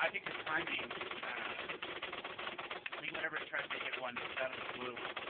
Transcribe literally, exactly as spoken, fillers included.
I think the timing, uh, I mean, whenever it tries to hit one, that'll glue.